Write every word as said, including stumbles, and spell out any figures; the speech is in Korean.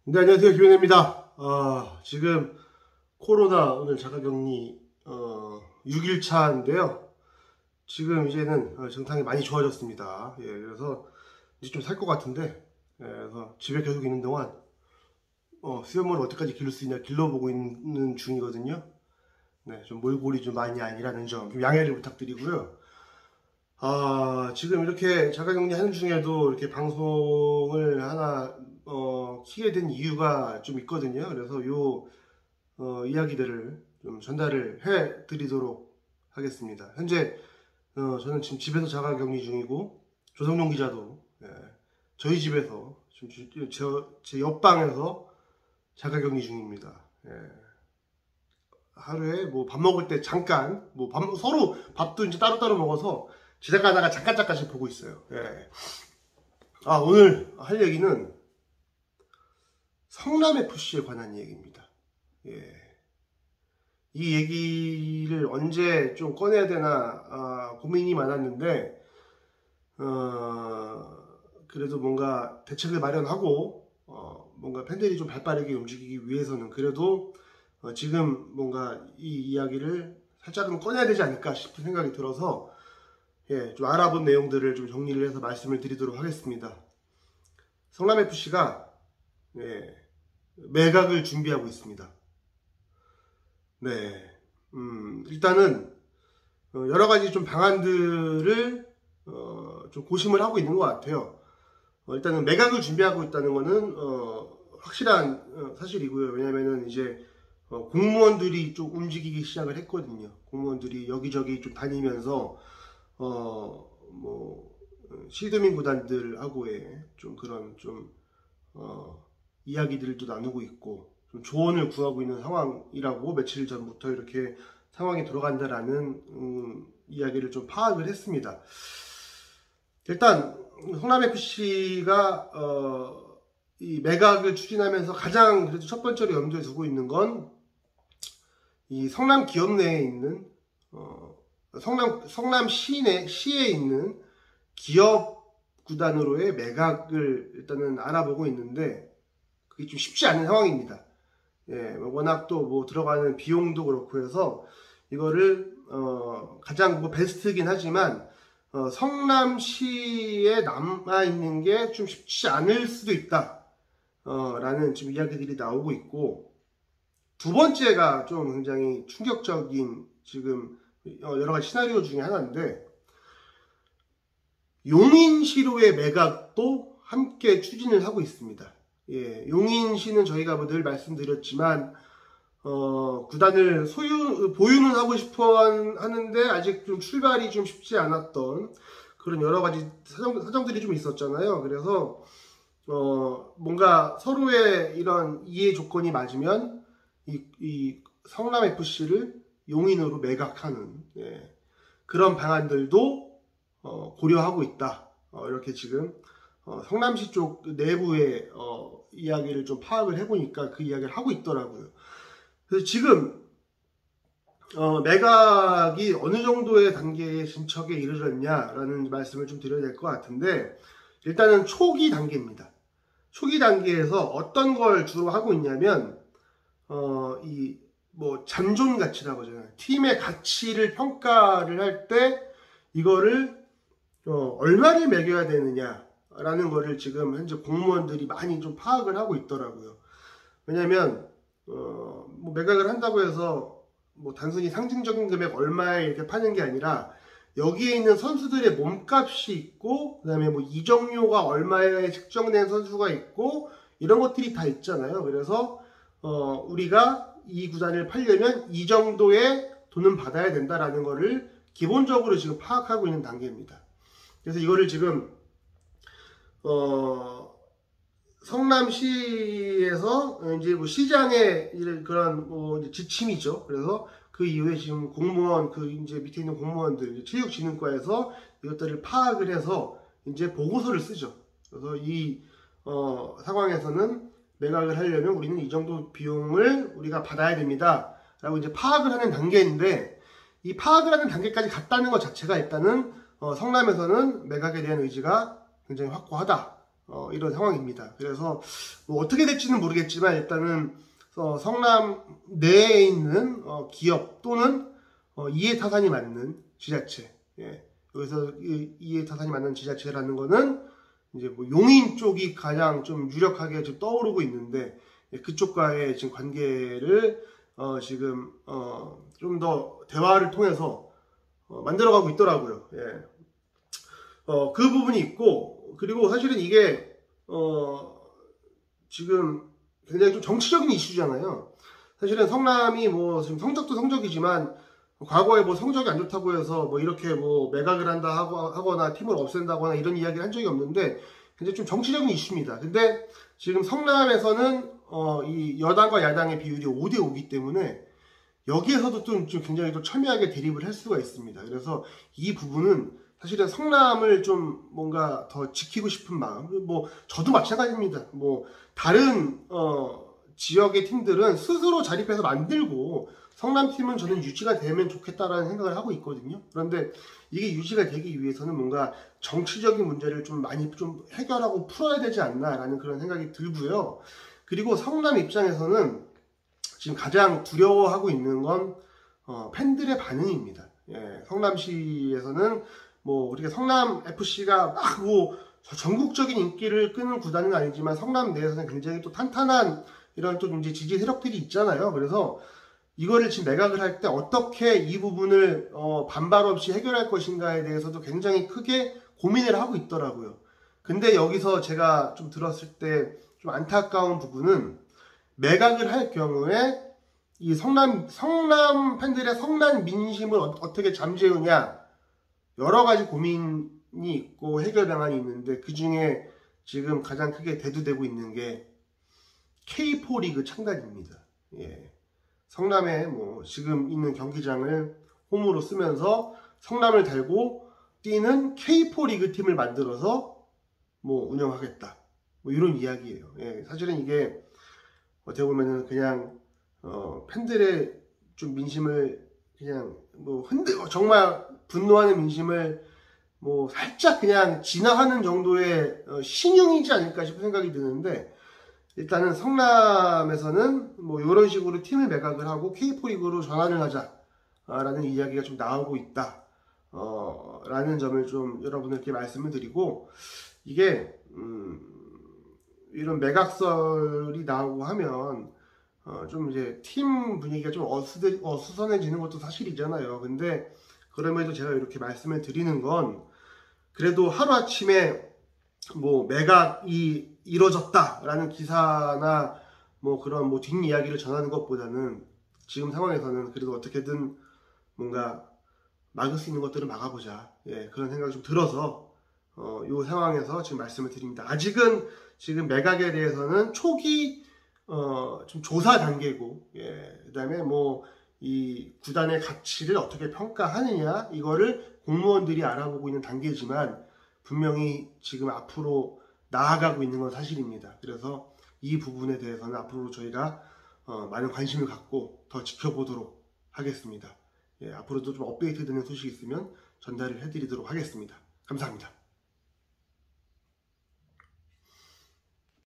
네, 안녕하세요. 김현혜입니다. 어, 지금 코로나 오늘 자가격리 어, 육 일 차인데요. 지금 이제는 증상이 많이 좋아졌습니다. 예, 그래서 이제 좀 살 것 같은데, 예, 그래서 집에 계속 있는 동안 어, 수염을 어디까지 기를 수 있냐 길러보고 있는 중이거든요. 네, 좀 몰골이 좀 많이 아니라는 점 좀 양해를 부탁드리고요. 아, 지금 이렇게 자가격리 하는 중에도 이렇게 방송을 하나 어, 키게 된 이유가 좀 있거든요. 그래서 요 어, 이야기들을 좀 전달을 해 드리도록 하겠습니다. 현재 어, 저는 지금 집에서 자가격리 중이고, 조성용 기자도 예, 저희 집에서 지금 제, 제 옆방에서 자가격리 중입니다. 예. 하루에 뭐 밥 먹을 때 잠깐 뭐 밥, 서로 밥도 이제 따로따로 먹어서 지나가다가 잠깐 잠깐씩 보고 있어요. 예. 아, 오늘 할 얘기는 성남에프씨에 관한 얘기입니다. 예. 이 얘기를 언제 좀 꺼내야 되나 아, 고민이 많았는데, 어, 그래도 뭔가 대책을 마련하고 어, 뭔가 팬들이 좀 발빠르게 움직이기 위해서는 그래도 어, 지금 뭔가 이 이야기를 살짝은 꺼내야 되지 않을까 싶은 생각이 들어서 예, 좀 알아본 내용들을 좀 정리를 해서 말씀을 드리도록 하겠습니다. 성남에프씨가 예, 매각을 준비하고 있습니다. 네, 음, 일단은 어, 여러 가지 좀 방안들을 어, 좀 고심을 하고 있는 것 같아요. 어, 일단은 매각을 준비하고 있다는 것은 어, 확실한 어, 사실이고요. 왜냐면은 이제 어, 공무원들이 좀 움직이기 시작을 했거든요. 공무원들이 여기저기 좀 다니면서 어, 뭐 시드민 구단들하고의 좀 그런 좀 어, 이야기들도 나누고 있고 좀 조언을 구하고 있는 상황이라고 며칠 전부터 이렇게 상황이 돌아간다라는 음, 이야기를 좀 파악을 했습니다. 일단 성남에프씨가 어, 이 매각을 추진하면서 가장 그래도 첫 번째로 염두에 두고 있는 건 이 성남 기업 내에 있는 어, 성남 성남시 내 시에 있는 기업 구단으로의 매각을 일단은 알아보고 있는데 그게 좀 쉽지 않은 상황입니다. 예, 워낙 또 뭐 들어가는 비용도 그렇고 해서 이거를 어, 가장 뭐 베스트긴 하지만 어, 성남시에 남아 있는 게 좀 쉽지 않을 수도 있다. 어, 라는 지금 이야기들이 나오고 있고, 두 번째가 좀 굉장히 충격적인 지금 여러 가지 시나리오 중에 하나인데, 용인시로의 매각도 함께 추진을 하고 있습니다. 예, 용인시는 저희가 늘 말씀드렸지만 어, 구단을 소유 보유는 하고 싶어 하는데 아직 좀 출발이 좀 쉽지 않았던 그런 여러 가지 사정, 사정들이 좀 있었잖아요. 그래서 어, 뭔가 서로의 이런 이해 조건이 맞으면 이, 이 성남에프씨를 용인으로 매각하는 예, 그런 방안들도 어, 고려하고 있다. 어, 이렇게 지금 어, 성남시 쪽 내부의 어, 이야기를 좀 파악을 해보니까 그 이야기를 하고 있더라고요. 그래서 지금 어, 매각이 어느 정도의 단계의 진척에 이르렀냐라는 말씀을 좀 드려야 될 것 같은데, 일단은 초기 단계입니다. 초기 단계에서 어떤 걸 주로 하고 있냐면 어, 이 뭐 잠존 가치라고 하잖아요. 팀의 가치를 평가를 할 때 이거를 어, 얼마를 매겨야 되느냐라는 거를 지금 현재 공무원들이 많이 좀 파악을 하고 있더라고요. 왜냐면 어, 뭐 매각을 한다고 해서 뭐 단순히 상징적인 금액 얼마에 이렇게 파는 게 아니라 여기에 있는 선수들의 몸값이 있고, 그 다음에 뭐 이적료가 얼마에 측정된 선수가 있고, 이런 것들이 다 있잖아요. 그래서 어, 우리가 이 구단을 팔려면 이 정도의 돈은 받아야 된다라는 거를 기본적으로 지금 파악하고 있는 단계입니다. 그래서 이거를 지금 어, 성남시에서 이제 뭐 시장의 그런 뭐 지침이죠. 그래서 그 이후에 지금 공무원 그 이제 밑에 있는 공무원들 체육진흥과에서 이것들을 파악을 해서 이제 보고서를 쓰죠. 그래서 이 어, 상황에서는 매각을 하려면 우리는 이 정도 비용을 우리가 받아야 됩니다. 라고 이제 파악을 하는 단계인데, 이 파악을 하는 단계까지 갔다는 것 자체가 일단은 어, 성남에서는 매각에 대한 의지가 굉장히 확고하다. 어, 이런 상황입니다. 그래서 뭐 어떻게 될지는 모르겠지만 일단은 어, 성남 내에 있는 어, 기업 또는 어, 이해타산이 맞는 지자체, 예. 여기서 이, 이해타산이 맞는 지자체라는 거는 이제 뭐 용인 쪽이 가장 좀 유력하게 좀 떠오르고 있는데, 예, 그쪽과의 지금 관계를 어, 지금 어, 좀 더 대화를 통해서 어, 만들어가고 있더라고요. 예. 어, 그 부분이 있고, 그리고 사실은 이게 어, 지금 굉장히 좀 정치적인 이슈잖아요. 사실은 성남이 뭐 지금 성적도 성적이지만 과거에 뭐 성적이 안 좋다고 해서 뭐 이렇게 뭐 매각을 한다 하고 하거나 팀을 없앤다거나 이런 이야기를 한 적이 없는데 굉장히 좀 정치적인 이슈입니다. 근데 지금 성남에서는 어, 이 여당과 야당의 비율이 오 대 오이기 때문에 여기에서도 좀, 좀 굉장히 또 첨예하게 대립을 할 수가 있습니다. 그래서 이 부분은 사실은 성남을 좀 뭔가 더 지키고 싶은 마음, 뭐 저도 마찬가지입니다. 뭐 다른 어, 지역의 팀들은 스스로 자립해서 만들고 성남팀은 저는 유지가 되면 좋겠다라는 생각을 하고 있거든요. 그런데 이게 유지가 되기 위해서는 뭔가 정치적인 문제를 좀 많이 좀 해결하고 풀어야 되지 않나라는 그런 생각이 들고요. 그리고 성남 입장에서는 지금 가장 두려워하고 있는 건 어, 팬들의 반응입니다. 예, 성남시에서는 뭐 우리가 성남에프씨가 막 뭐 전국적인 인기를 끄는 구단은 아니지만 성남 내에서는 굉장히 또 탄탄한 이런 또 이제 지지 세력들이 있잖아요. 그래서 이거를 지금 매각을 할 때 어떻게 이 부분을 어, 반발 없이 해결할 것인가에 대해서도 굉장히 크게 고민을 하고 있더라고요. 근데 여기서 제가 좀 들었을 때 좀 안타까운 부분은 매각을 할 경우에 이 성남, 성남 팬들의 성남 민심을 어, 어떻게 잠재우냐 여러 가지 고민이 있고 해결 방안이 있는데 그 중에 지금 가장 크게 대두되고 있는 게 케이포 리그 창단입니다. 예. 성남에 뭐 지금 있는 경기장을 홈으로 쓰면서 성남을 달고 뛰는 케이포 리그 팀을 만들어서 뭐 운영하겠다. 뭐 이런 이야기예요. 예. 사실은 이게 어떻게 보면은 그냥 어, 팬들의 좀 민심을 그냥 뭐 흔들 정말 분노하는 민심을 뭐 살짝 그냥 진화하는 정도의 어, 신용이지 않을까 싶은 생각이 드는데 일단은 성남에서는 뭐 이런 식으로 팀을 매각을 하고 케이포 리그로 전환을 하자라는 이야기가 좀 나오고 있다. 어, 라는 점을 좀 여러분들께 말씀을 드리고 이게 음, 이런 매각설이 나오고 하면 어, 좀 이제 팀 분위기가 좀 어수대, 어수선해지는 것도 사실이잖아요. 근데 그럼에도 제가 이렇게 말씀을 드리는 건 그래도 하루아침에 뭐 매각이 이루어졌다라는 기사나 뭐 그런 뭐 뒷이야기를 전하는 것보다는 지금 상황에서는 그래도 어떻게든 뭔가 막을 수 있는 것들을 막아보자. 예, 그런 생각이 좀 들어서 어, 이 상황에서 지금 말씀을 드립니다. 아직은 지금 매각에 대해서는 초기 어, 좀 조사 단계고, 예, 그 다음에 뭐, 이 구단의 가치를 어떻게 평가하느냐, 이거를 공무원들이 알아보고 있는 단계지만, 분명히 지금 앞으로 나아가고 있는 건 사실입니다. 그래서 이 부분에 대해서는 앞으로 저희가 어, 많은 관심을 갖고 더 지켜보도록 하겠습니다. 예, 앞으로도 좀 업데이트 되는 소식이 있으면 전달을 해드리도록 하겠습니다. 감사합니다.